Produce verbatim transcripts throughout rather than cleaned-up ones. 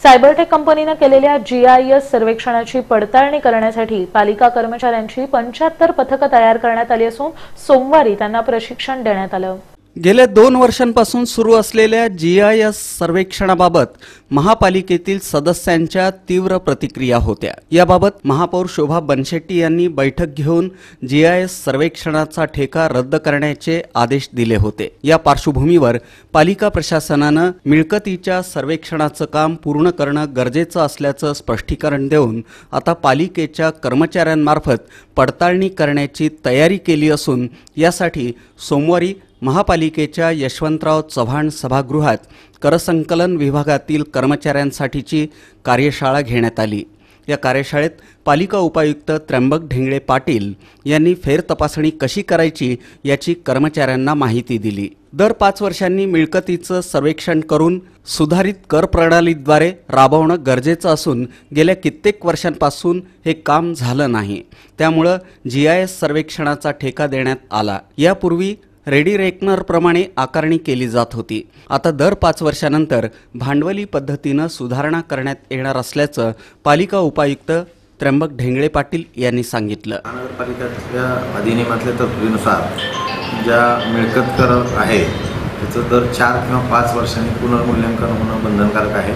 सायबरटेक कंपनीने केलेल्या जीआयएस सर्वेक्षणाची पडताळणी करण्यासाठी पालिका कर्मचाऱ्यांची पंच्याहत्तर पथकं तयार करण्यात आली असून सोमवारी त्यांना प्रशिक्षण देण्यात आलं। गेल्या दोन वर्षांपासून सुरू असलेल्या जीआयएस सर्वेक्षणाबाबत महापालिकेतील सदस्यांच्या तीव्र प्रतिक्रिया होत्या। याबाबत महापौर शोभा बनशेट्टी यांनी बैठक घेऊन जीआयएस सर्वेक्षणाचा ठेका रद्द करण्याचे आदेश दिले होते। या पार्श्वभूमीवर पालिका प्रशासनाने मिळकतीच्या सर्वेक्षणाचं काम पूर्ण करणं गरजेचं असल्याचं स्पष्टीकरण देऊन आता पालिकेच्या कर्मचाऱ्यांमार्फत पडताळणी करण्याची तयारी केली असून यासाठी सोमवारी महापालिकेच्या यशवंतराव चव्हाण सभागृहात करसंकलन विभागातील कर्मचाऱ्यांसाठीची कार्यशाळा घेण्यात आली। या कार्यशाळेत पालिका उपायुक्त त्र्यंबक ढेंगळे पाटील यांनी फेर तपासणी कशी करायची याची कर्मचाऱ्यांना माहिती दिली। दर पाच वर्षांनी मिळकतीचं सर्वेक्षण करून सुधारित कर प्रणालीद्वारे राबवणं गरजेचं असून गेल्या कित्येक वर्षांपासून हे काम झालं नाही, त्यामुळे जीआयएस सर्वेक्षणाचा ठेका देण्यात आला। यापूर्वी रेडी रेकनर प्रमाणे आकारणी केली जात होती। आता दर पाच वर्षानंतर भांडवली पद्धतीने सुधारणा करण्यात येणार असल्याचं पालिका उपायुक्त त्र्यंबक ढेंगळे पाटील यांनी सांगितलं। महानगरपालिकेच्या अधिनियमातल्या तरतुदीनुसार ज्या मिळकत कर आहे त्याचं दर चार किंवा पाच वर्षांनी पुनर्मूल्यांकन होणं बंधनकारक आहे।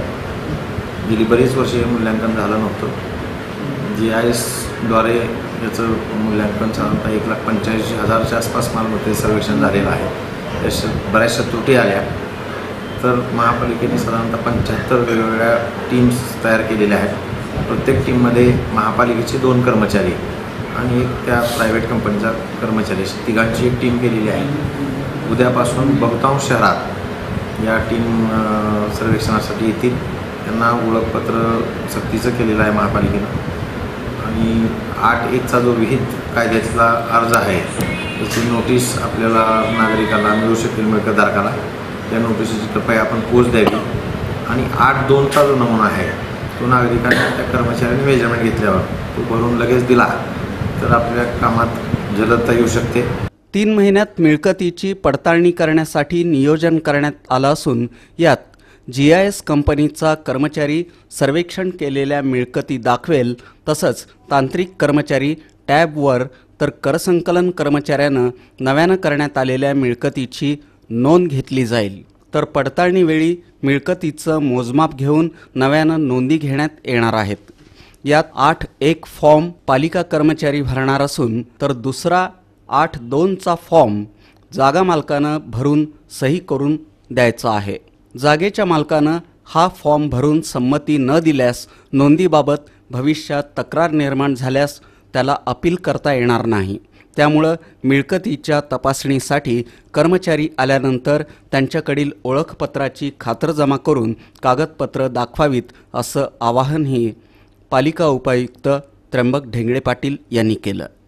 गेली बरीच वर्षे हे मूल्यांकन झालं नव्हतं। जी आय एसद्वारे याचं मूल्यांकन साधारणतः एक लाख पंच्याऐंशी हजारच्या आसपास मालमत्ते सर्वेक्षण झालेलं आहे। त्याच्यात बऱ्याचशा त्रुटी आल्या तर महापालिकेने साधारणतः पंच्याहत्तर वेगवेगळ्या टीम्स तयार केलेल्या आहेत। प्रत्येक टीममध्ये महापालिकेचे दोन कर्मचारी आणि एक त्या प्रायव्हेट कंपनीचा कर्मचारी अशी तिघांची एक टीम केलेली आहे। उद्यापासून बहुतांश शहरात या टीम सर्वेक्षणासाठी येतील। त्यांना ओळखपत्र सक्तीचं केलेलं आहे महापालिकेनं आणि आठ एकचा जो विहित कायद्यातला अर्ज आहे त्याची नोटीस आपल्याला नागरिकांना मिळू शकेल मिळकतधारकाला। त्या नोटीसची कृपया आपण पोच द्यावी आणि आठ दोनचा जो नमुना आहे तो नागरिकांनी त्या कर्मचाऱ्यांनी मेजरमेंट घेतल्यावर तो भरून लगेच दिला तर आपल्या कामात जलदता येऊ शकते। तीन महिन्यात मिळकतीची पडताळणी करण्यासाठी नियोजन करण्यात आलं असून यात जीआयएस कंपनीचा कर्मचारी सर्वेक्षण केलेल्या मिळकती दाखवेल, तसंच तांत्रिक कर्मचारी टॅबवर तर करसंकलन कर्मचाऱ्यानं नव्यानं करण्यात आलेल्या मिळकतीची नोंद घेतली जाईल। तर पडताळणीवेळी मिळकतीचं मोजमाप घेऊन नव्यानं नोंदी घेण्यात येणार आहेत। यात आठ एक फॉर्म पालिका कर्मचारी भरणार असून तर दुसरा आठ दोनचा फॉर्म जागा मालकानं भरून सही करून द्यायचा आहे। जागेच्या मालकानं हा फॉर्म भरून संमती न दिल्यास नोंदीबाबत भविष्यात तक्रार निर्माण झाल्यास त्याला अपील करता येणार नाही। त्यामुळे मिळकतीच्या तपासणीसाठी कर्मचारी आल्यानंतर त्यांच्याकडील ओळखपत्राची खातरजमा करून कागदपत्र दाखवावीत असं आवाहनही पालिका उपायुक्त त्र्यंबक ढेंगळे पाटील यांनी केलं।